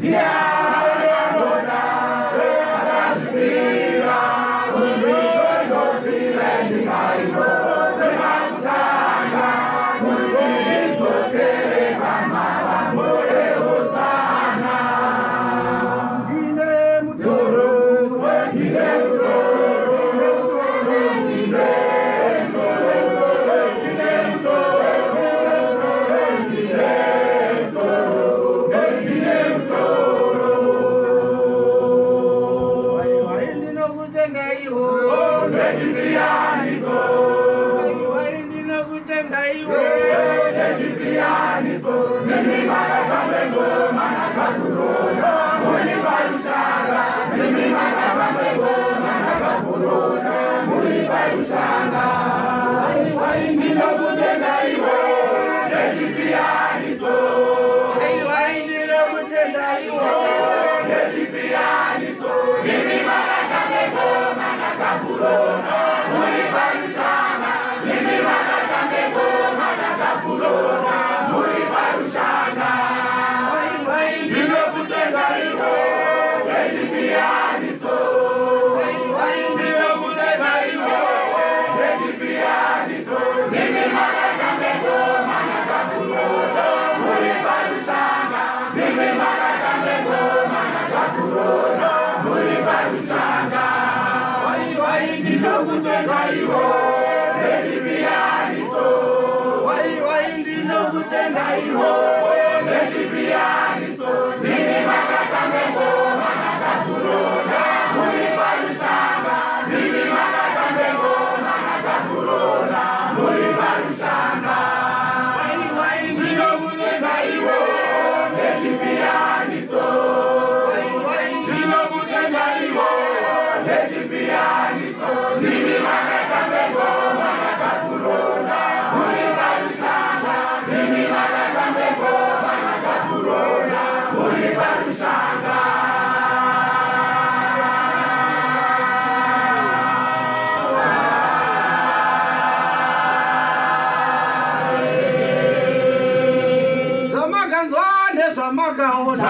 Ndiani anoda akazipira ndinokutendai ndingairo semakutanga mudzidzoke mama vamboreosana ndine mutoro ndine Zvamakanzwa nezvamakaona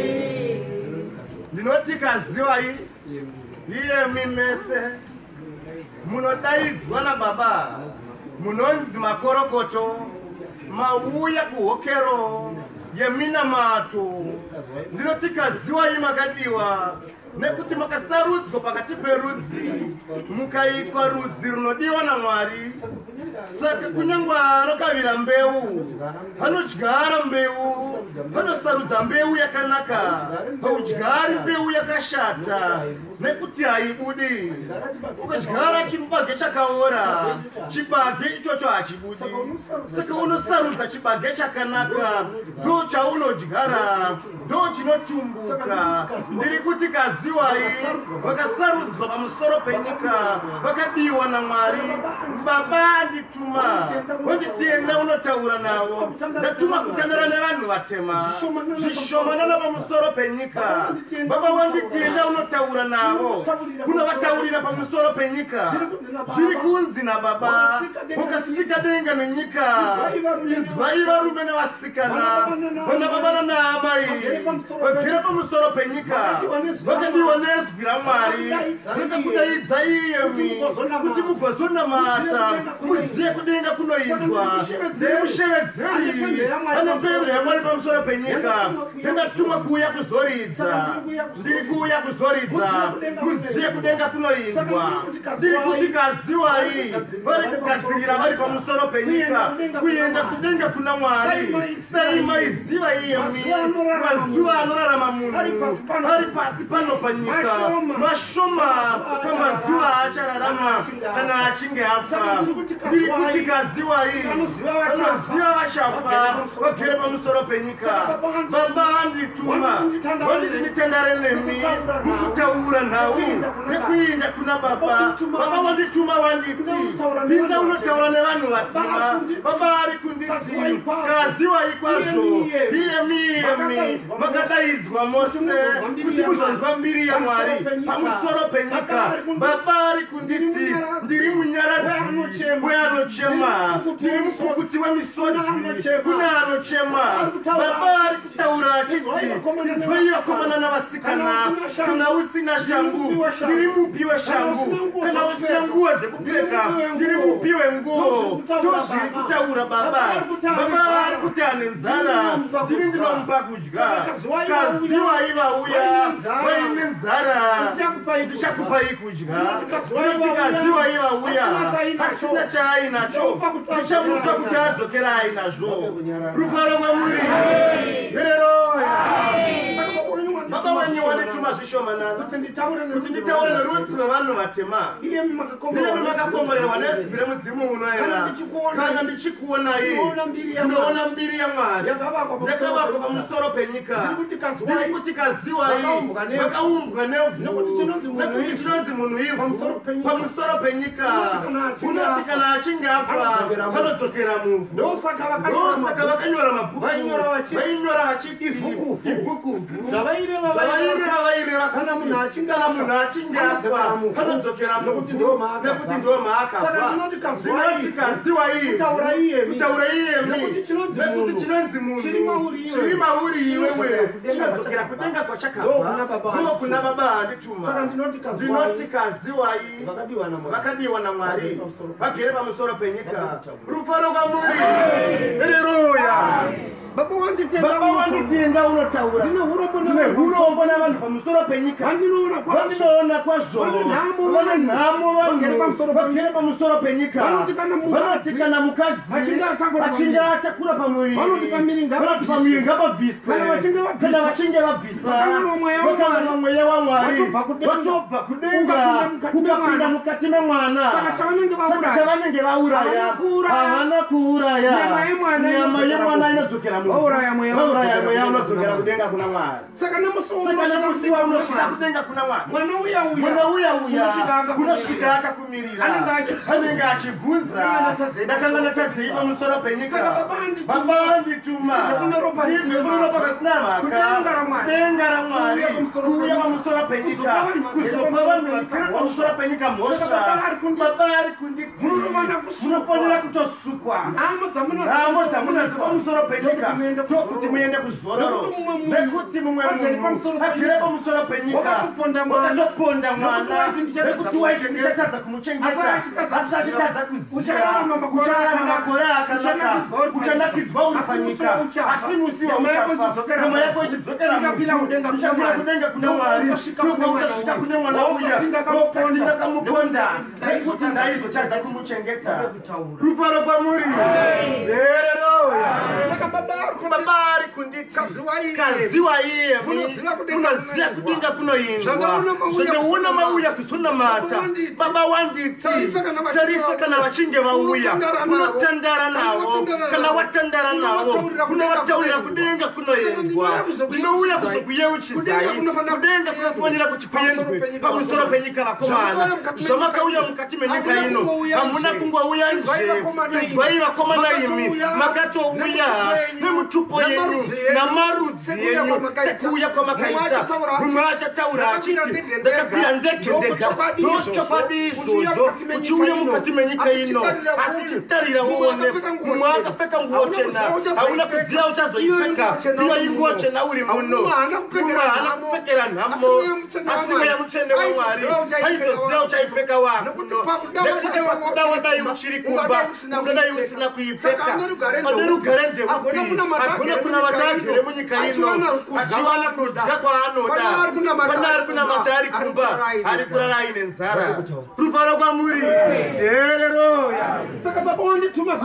Kwaziwai iye mimese munodaidzwa naBaba, munonzi makorokoto, mauya kuhokero yeminamato. Ndinoti Kwaziwai makadiwa, nekuti makasarudzwa pakati perudzi, mukaitwa rudzi runodiwa naMwari. Saka kunyangwa anokavira mbeu, anodyara mbeu, anosarudza mbeu yakanaka, haudyari mbeu yakashata, nekuti haibudi. Ukadyara chibage chakaora, chibage ichocho hachibudi. Saka unosarudza chibage chakanaka, ndo chaunodyara, ndo chinotumbuka. Ndiri kuti Kwaziwai vakasarudzwa pamusoro penyika, vakadiwa naMwari. Baba andituma, wanditienda unotaura navo. Ndatuma kutandara nevanhu vatema, zvishomanana pamusoro penyika. Baba wanditienda unotaura navo, unovataurira pamusoro penyika. Zviri kunzi naBaba, mukasika denga nenyika. Inzwai varume nevasikana, vanababa naamai, vagere pamusoro penyika. Vakadiwa nezwi raMwari, vakakudaidzai iyemi, kuti mugozonamata, muziye kudenga kunoindwa. Nemushevedzeri vanopemberera Mwari pamusoro penyika. Ndatuma kuuya kuzoridza, ndiri kuuya kuzoridza, muziye kudenga kunoindwa. Ndiri kuti Kwaziwai vari kugadzirira vari pamusoro penyika, kuenda kudenga kuna Mwari. Dai maiziva iyemi, mazuva anorarama munhu ari pasi pano panyika, mashoma pamazuva achararama kana achinge afa. Ndiri kuti Kwaziwai vanoziva vachafa vagere pamusoro penyika. Baba andituma, wanditendare nemi mukutaura nhau nekuinda kuna Baba. Baba wandituma wanditi, inda unotaura nevanhu vatima. Baba ari kunditi, Kwaziwai kwazvo, iyemi makadaidzwa mose kuti muzonzwa mbiri yaMwari pamusoro penyika. Baba ari kunditi, ndiri munyaradzi weanochema, ndiri mupukuti wemisodzi kune anochema. Baba ari kutaura achiti, inzwai vakomana navasikana, kana usina shangu ndiri mupi weshangu, kana usina nguo dzekupfeka ndiri mupi wenguo. Ndozviri kutaura Baba. Baba ari kuti ane nzara ndiri ndinomupa kudya. Kwaziwai vauya vaine nzara, ndichakupai kudya. Ndinoti Kwaziwai vauya asina chaainacho, ndichamupa kuti adzokera ainazvo. Rufaro mwamuri. Haleluya. Baba wenyu wandituma zvishomanana kuti nditaure nerudzi rwevanhu vatema. Iyemi makakomborerwa nezwi remudzimu unoera. Kana ndichikuonai, ndoona mbiri yaMwari yakavakwa pamusoro penyika. Ndiri kuti Kwaziwai vakaumbwa nevhu, nekuti tinonzi munhu ivhu pamusoro penyika. Unoti kana achinge afa vanodzokera muvhu. Ndosaka vakanyora mabhuku, vainyora vachiti ibhuku zvavaireva kana munhu achinge afa vanodzokera muvhu, nekuti ndo maakabva. Ndinoti Kwaziwai kutaura iyemi, nekuti chinonzi munhu chiri mauri iwewe chinodzokera kudenga kwachakabva, ndo kuna Baba andituma. Ndinoti Kwaziwai vakadiwa naMwari, vagere pamusoro penyika. Rufaro kwamuri. Haleluya. Baba wanditenga unotaura, ndine hurombo navanhu pamusoro penyika. Vandinoona kwazvo, vane nhamo vanhu vagere pamusoro penyika. Vanoti kana mukadzi achinge atakura pamuviri, vanoti pamuviri ngapabviswe. Kana vachinge vabvisa, vakanganwa mweya waMwari vatobva kudenga ukapinda mukati memwana. Saka chavanenge vauraya havana kuuraya, nyama yemwana inodzokera vauraya mweya unodzokera kudenga kuna Mwari. Saka nemusiwa unosvika kudenga kuna Mwari. Mwana uya unosvika akakumirira, anenge achibvunza, ndakanga natadzei pamusoro penyika. Baba andituma, ndibve kuropa pasina mhaka, denga raMwari kuuya pamusoro penyika, kuzopa vanhu vagere pamusoro penyika mhosva. Baba ari kunditi, munofanira kutosukwa nhamo dzamunadzo pamusoro penyika. ndokuti muende kuzororo nekuti mumwe munhu agere pamusoro penyika wakatoponda mwana nekuti waiti ndichatadza kumuchengeta asi achitadza kuziva uchararama makore akanaka uchanakidzwa uri panyika asi musi wauchafa nyama yako ichidzokera ichapira kudenga kuna Mwari utasvika kune mwana uya ndokuti ndakamuponda nekuti ndaizochadza kumuchengeta rufaro kwamuri Saka baba ari kunditi kaziwai munoziva kudinga kunoindwa zvandaona mauya kuzonamata baba wanditi tarisa kana vachinge vauya unotandara navo kana watandara navo unovataurira kudenga kunoendwa ndinouya kuzokuyeuchidzai kudenga kunofanira kuti kuendwe pamusoro penyika vakomana zvamakauya mukati menyika ino hamuna kungouya inzwai vakomana imi makatouya nemutupo yenyu namarudzi yenyu sekuuya kwamakaita mumwe achataura achiti ndakakwira ndege ndega ndochokwadi izvozvo uchiuya mukati menyika ino asi chitarira uone mumwe akapfeka nguo chena hauna kuziva uchazoipfeka iyo inguo chena uri muno mumwe haana kupfekera nhamo asi mweya mutsvene waMwari haitoziva uchaipfeka wakuno nekuti pakuda wadai uchiri kumba ungadai usina kuipfeka ane rugare njeupi hakuna kuna vatagere munyika ino achiwana kudya kwaanoda pana ari kunamata ari kumba ari kurara aine nzara rufaro kwamuri hereroya saka baba wandituma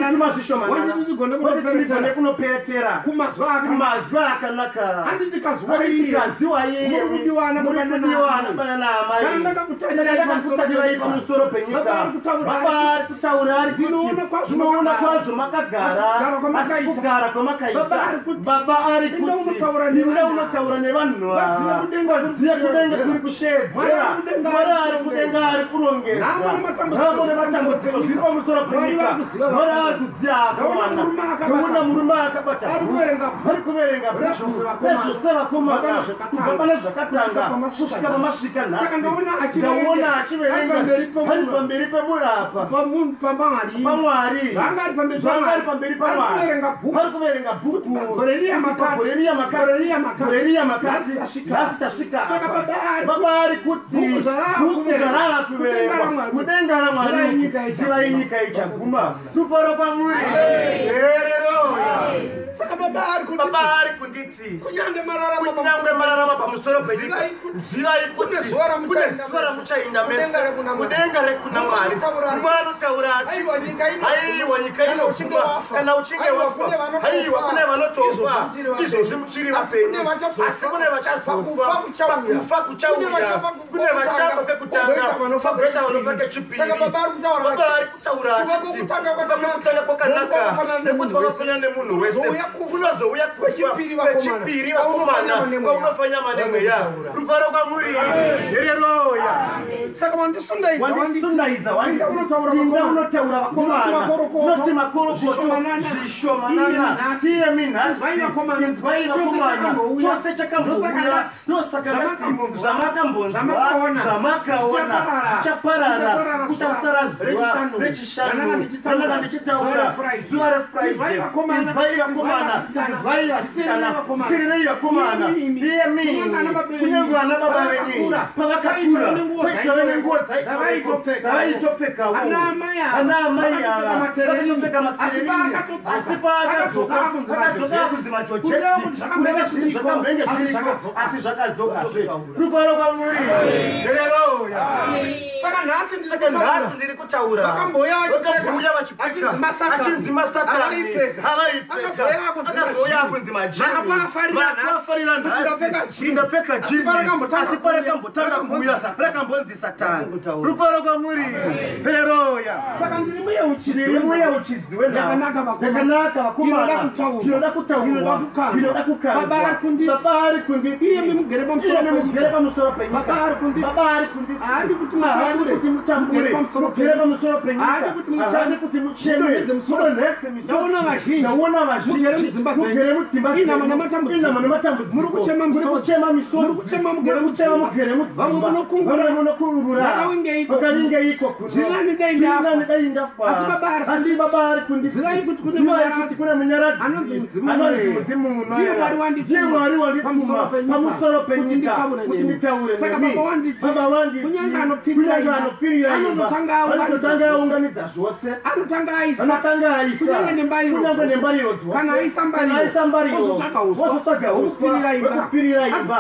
zvishomane kunopetera kumazwa akanaka handiti kaziwai mudiwana bana naamai ndakakutadzirai pamusoro penyika baba ari kutaura ari kuti zvinoona kwazvo makagara asi kugara kwamakaita baba ari kuti inde unotaura nevanhu vaziva kudenga kuri kushedzera Mwari ari kudenga ari kurongedza hamone matambudziko zviri pamusoro penyika Mwari ari kuziva akomana toona murume akabata ari kuverenga nezvose vakomana kubva pane zvakatanga kusvika pamasvika nhasi ndaona achiverenga ari pamberi pemurapa paMwari zvanga ari pamberi paMwari ari kuverenga bhuku goreriya makasi nhasi tasvika baba ari kuti bhuku zvarava kuverengwa kudenga raMwari zivai nyika ichaguma rufaro kwamuri hereroya saka baba ari kunditi kunyange mararama pamusoro penyika zivai kuti kune zuva ramuchainda mese kudenga rekuna Mwari mumwe anotaura achiti haiwa nyika inoguma kana uchinge wafa haiwa kune vanotofa izvozvi muchiri vapenyu asi kune vachazofa pakufa kuchauya kune vachafa kwekutanga pagoita vanofa kechipiri baba ari kutaura achiti pakekutanga kwakanaka nekuti vanofanira nemunhu wese kunozouya kwechipiri vakomana kwaunofanya manemweya rufaro kwamuri hereroya saka wandisundaidza unotaura vakomana noti makorokoto zvishomanana tiye minhasi inzwai vakomana chose chakambouya ndosaka ndati zvamakambonzwa zvamakaona zvichaparara kuchasara zuva rechishanu pandanga ndichitaura zuva refriday inzwai vakomana inzwai vasikana fikirirei vakomana iye mini kunyange vana baba venyu pavakakura paitove nenguo dzavaitopfekawo ana amai ava vakatopfeka makereriya asi paakadzoka kunzi majojetsi kunenge zviri zvakamhenge zviriko asi zvakadzokazve rufaro kwamuri hereroya saka nhasi ndiri kutaura vakambouya vachipfeka achinzi masatani avaipfeka akazoya akunzi majini vakafarira nhasi ndapfeka jini asi parakambotanga kuuya rakambonzi satani rufaro kwamuri hereroya saka ndiri muyeuchidzi wenhau yakanaka vakomana zvinoda kutaurwa zvinoda kukandwa baba ari kunditi iye mugere pamusoro penyika baba ari kunditi kuti mutambure mugere pamusoro penyika haadi kuti muchemedze munonhetse ndaona vazhinji mugere mudzimba inama nematambudziko muri kuchema misoro mugere mudzimba munokungura vakavinge iko kunozinani dai ndafa asi baba ari kundizivai kuti kune munyaradzi anonzi mudzimu unoera ndiye Mwari wandituma pamusoro penyika kuti nditaure nemi baba wanditi kunyange anopfirira imba anotanga aunganidza zvose anotanga aisa kunyange nembariro dzose kana aisa mbariro wozotsvaga uswa wekupfirira imba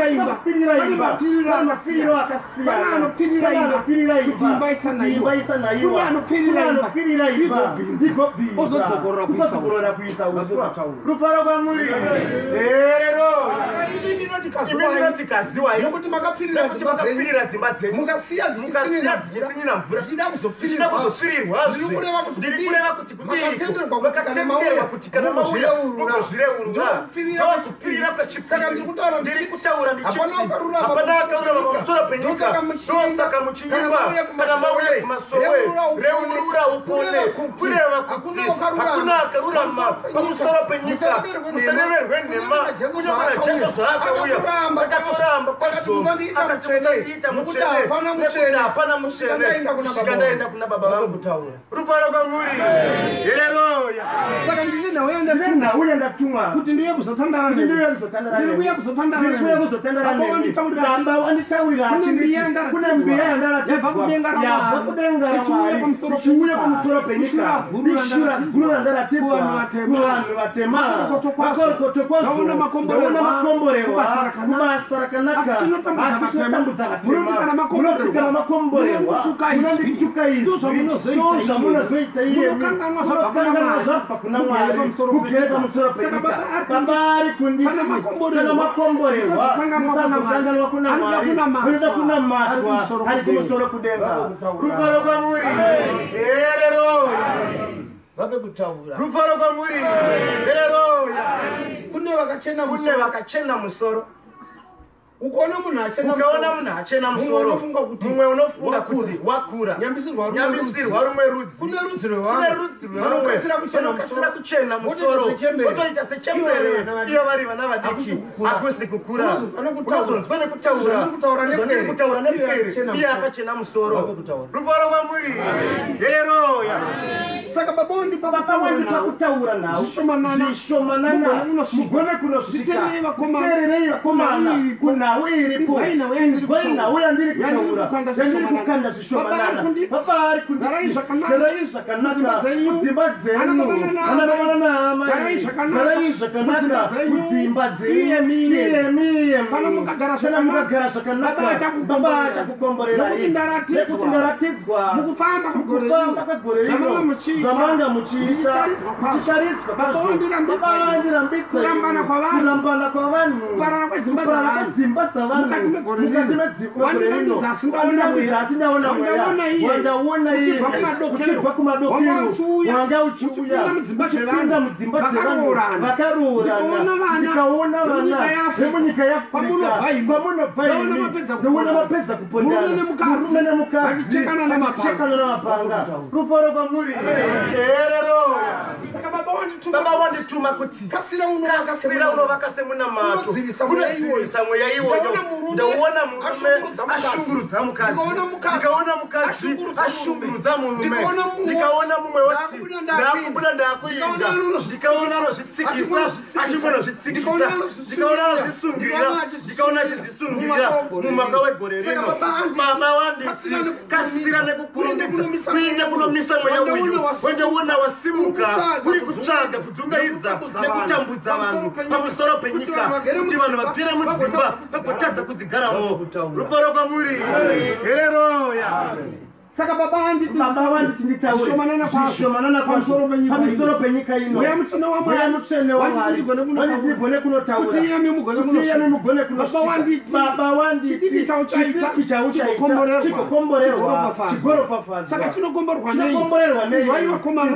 kana mapfiriro akasiyana anopfirira imba kuti imba isanaiwa anopfirira imba ndikobvizozogorora kuisa uswa rufaro kwamuri erero ndinoti Kwaziwai nokuti makapfirira dzimba dzenyu mukasiya dzichisinina mvura zvichida kuzopfirirwazve ndirikureva kuti vakatenderwa kuti kana mauya mugozvireurura vachipfirira kwechipsaka ndiri kutaura hapana akarurama pamusoro penyika ndosaka muchinyimba kana mauya kumasowe reurura upone kureva kuti hakuna akarurama pamusoro penyika musareverwe nhema kunyamana Jesu zvaakauya akatoramba kwazvo akatiita mucheve nekuti hapana mucheve kusvika ndaenda kuna baba vangu kutaura rufaro kwamuri haleluya saka ndine nhauya ndatumwa kuti ndiye kuzotandara baba wanditaurira kune mbiya yandaratidzwa yabva kudenga ichiuya pamusoro penyika ishura guru randaratidzwa kuvanhu vatema vakorokoto kwazvo ndaona makomborerwa kubasa rakanaka asi tinotambudza vatema munotikana makomborerwa munondituka izvi ndozvamunozoita iyemi munokanganwa zvabva kuna Mwari mugere pamusoro penyika baba ari kunditi kana makomborerwa musazokanganwa kuna Mwari munoda kunamatwa ari kumusoro kudenga rufaro kwamuri haleluya rufaro kwamuri haleluya kune vakachena musoro ukaona munhu achena musoro mumwe unofunga kuti wakura nyambisirwa rumwe rudzi kune rudzi vanokasira kuchena musoro otoita sechembere iyo vari vana vadiki hakusi kukura unozonzwa nekutaura nepere iye akachena musoro rufaro kwamuri haleluya saka babondi pakutaura nawo zvishomanana mugone kunosvika tererei vakomana kunawe iripo inzwai yandiri kutaura yandiri kukanda zvishomanana baba ari kundarai zvakanaka kudzimba dzenyu vanavana nahama garai zvakanaka kudzimba dzenyu iyemiye kana mukagara zvakanaka baba achakukomborerai nekuti ndaratidzwa mukufamba kwegore rino zvamanga muchiita muchitaridzwa kwazvo vavandirambidza kurambana kwavanhu kuparara kwedzimba dzavanhu mukati megore rino asi ndaona mweya wandaona iye kuchibva kumadokero wanga uchiuya uchipinda mudzimba dzevanhu vakaroorana ndikaona vana vemunyika yeAfrica pamunobva imi ndoona mapedza kupondana murume nemukadzi vachichekana namapanga rufaro kwamuri saka baba wandituma kuti kasira unovaka semunamato unodzivisa mweya iwoyo ndauona murume ashungurudza mukadzi ndikaona mukadzi ashungurudza murume ndikaona mumwe woti ndaakubuda ndaakuinda ndikaona anozvitsikisa achingozvitsikisa ndikaona anozvisungirira mumwaka wegore rino baba wanditi kasira nekukurumidza kuinde kunomisa mweya uyu wenjeuona wasimuka uri kutsvaga kudzungaidza nekutambudza vanhu pamusoro penyika kuti vanhu vapire mudzimba vagotadza kudzigaramo rufaro kwamuri haleluya saka baba wanditi nditaure shomanana pamusoro penyika ino mweya mutsvene waMwari ndigone kunotaura kuti iyemi mugone kunosvika baba wanditi chikokomborerwa chigoropafadza saka chinokomborerwa nei Hwayi vakomana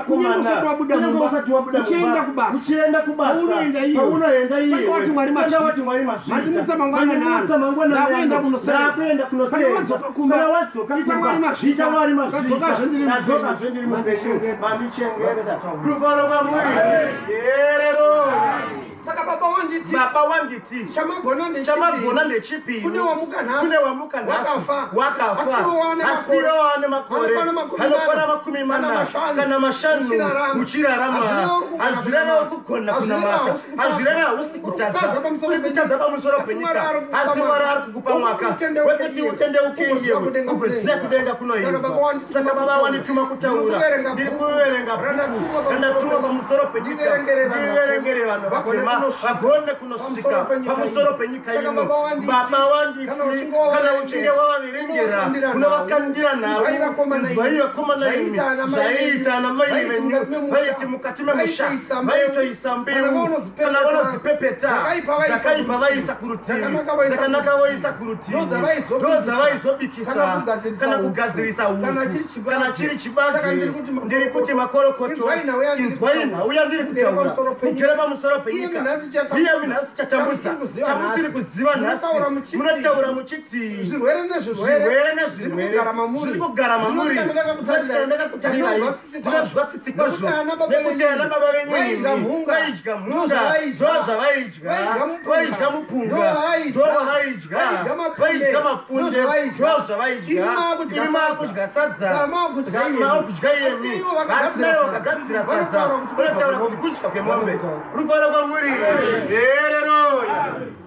usati wabuda uchienda kubasa paunoenda iye wati Mwari mazvita ndakuenda kunoseedza kana wadzoka ita Mwari mazvita nadzoka ndiri mupenyu vandichengeta rufaro kwamuri yerero saka baba wanditi chamagona ndechipi kune wamuka nhasi wakafa asiwo ane makore anokwana makumi mana kana mashanu muchirarama hazvireva kugona kunamata hazvireva usi kutadza pamusoro penyika asi Mwari ari kukupa mwaka wekuti utendeuke iyewe ugoziva kudenga kunoimba saka baba wandituma kutaura ndiri kuverenga bhuku randatuma pamusoro penyika ndiverengere vanhu vatema vagone kunosvika pamusoro penyika ino baba wanditi kana uchinge wavaverengera unovakandira navo Hwayi vakomana imi zvaiita namai venyu vaiti mukati memusha vaitoisa mbeu kana vanodzipepeta dzakaipa vaisa kurutivi dzakanaka voisa kurutivi ndo dzavaizobikisa kana kugadzirisa huku kana chiri chibage ndiri kuti makorokoto inzwai nhauya ndiri kutaura mugere pamusoro penyika iye minhasi chatambudza chamusiri kuziva nhasi munotaura muchiti zvirwere nezvirwere zviri kugara mamuri ndakakutarirai ndinozwa tsitsi kwazvo nekuti anababa venyu imi vaidya mhunga ndo zvavaidya mupunga ndo vavaidya vaidya mapunde ndo zvavaidya imi maakudya sadza maakudya iyemi asi nayo vakagadzira sadza unotaura kuti kudya kwemombe rufaro kwamuri yereroya